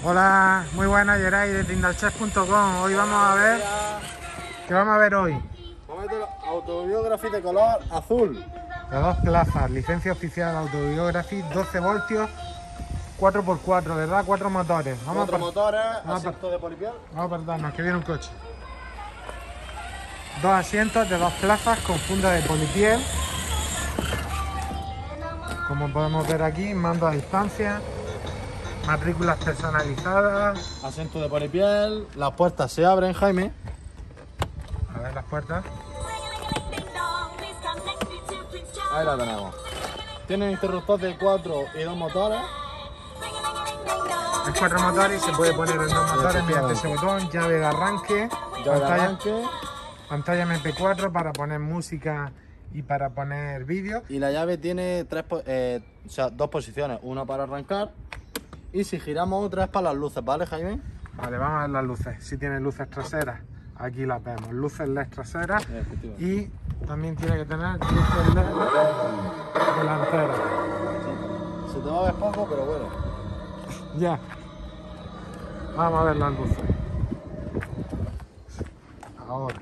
Hola, muy buenas, Geray de Tindalchef.com. Hoy vamos a ver... ¿Qué vamos a ver hoy? Vamos a meter Autobiography de color azul. De 2 plazas, licencia oficial Autobiography, 12 voltios, 4x4, ¿verdad? 4 motores. Vamos 4 motores, vamos asiento de polipiel. Vamos a apartarnos, que viene un coche. 2 asientos de 2 plazas con funda de polipiel. Como podemos ver aquí, mando a distancia, matrículas personalizadas. Asiento de polipiel, las puertas se abren, Jaime. A ver las puertas. Ahí la tenemos. Tiene interruptor de 4 y 2 motores. Hay 4 motores y se puede poner en 2 motores mediante ese botón, llave de arranque, pantalla MP4 para poner música y para poner vídeo. Y la llave tiene 2 posiciones, una para arrancar y si giramos otra es para las luces, ¿vale, Jaime? Vale, vamos a ver las luces. Si tiene luces traseras, aquí las vemos, luces LED traseras y también tiene que tener luces LED delanteras. Se te va a ver poco, pero bueno. Ya. Vamos a ver las luces. Ahora.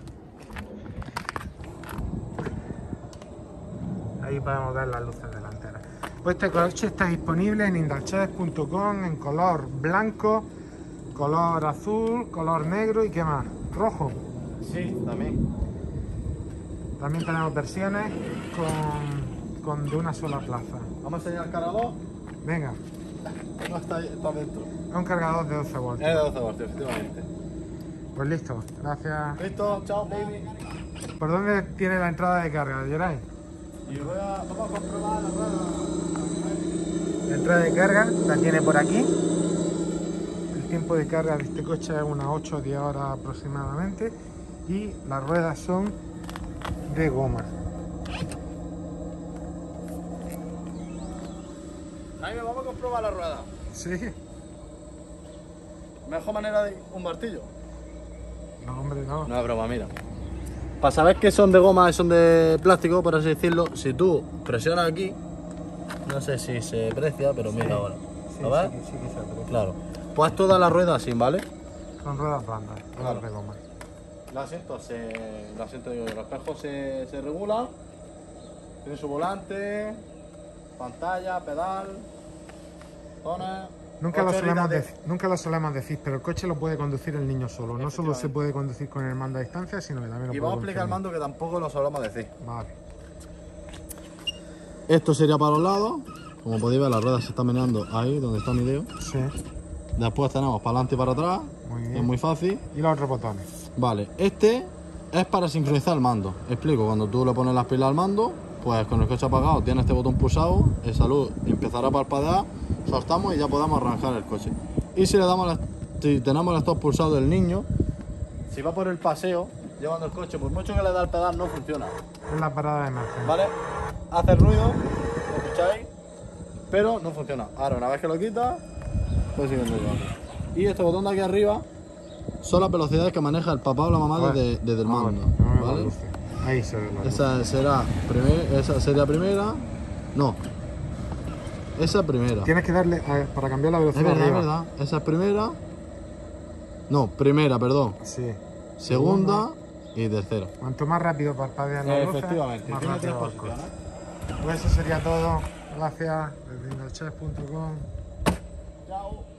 Ahí podemos ver las luces delanteras. Pues este coche está disponible en Tindalchef.com en color blanco, color azul, color negro y ¿qué más? Rojo. Sí, también. También tenemos versiones con de una sola plaza. Vamos a enseñar el cargador. Venga. No está dentro. Es un cargador de 12 voltios. Es de 12 voltios, efectivamente. Pues listo, gracias. Listo, chao, baby. ¿Por dónde tiene la entrada de carga, Geray? Y vamos a comprobar la rueda. La entrada de carga la tiene por aquí. El tiempo de carga de este coche es unas 8 o 10 horas aproximadamente. Y las ruedas son de goma. Jaime, vamos a comprobar la rueda. Sí. Mejor manera de un martillo. No, hombre, no. No es broma, mira. Para saber que son de goma y son de plástico, por así decirlo, si tú presionas aquí, no sé si se aprecia, pero mira ahora. Sí, ¿Lo ves? sí que se aprecia. Claro. Pues toda la rueda así, ¿vale? Son ruedas blandas, ruedas de goma. Los espejos se regulan. Tiene su volante, pantalla, pedal, zonas. Nunca lo solemos decir, pero el coche lo puede conducir el niño solo. No solo se puede conducir con el mando a distancia, sino que también lo puede Y vamos a conducir explicar el mando que tampoco lo solemos decir. Vale. Esto sería para los lados. Como podéis ver, las ruedas se están meneando ahí donde está mi dedo. Sí. Después tenemos para adelante y para atrás. Muy bien. Es muy fácil. Y los otros botones. Vale, este es para sincronizar el mando. Explico, cuando tú le pones las pilas al mando, pues con el coche apagado tiene este botón pulsado, esa luz empezará a parpadear, soltamos y ya podemos arrancar el coche. Y si le damos si tenemos el stop pulsado del niño, si va por el paseo llevando el coche, por mucho que le da el pedal no funciona. Es la parada de emergencia. ¿Vale? Hace ruido, ¿lo escucháis? Pero no funciona. Ahora una vez que lo quita, pues siguiendo llevando. Y este botón de aquí arriba son las velocidades que maneja el papá o la mamá desde el mando. ¿Vale? Ahí se ve la luz. Esa sería primera. No. Esa es primera. Tienes que darle para cambiar la velocidad. Es verdad. Esa es primera. No, primera, perdón. Sí. Segunda y tercera. Cuanto más rápido parpadean las luces, Efectivamente. más Tiene rápido 3 va el coche. posiciones. Pues eso sería todo. Gracias. Desde Tindalchef.com. Chao.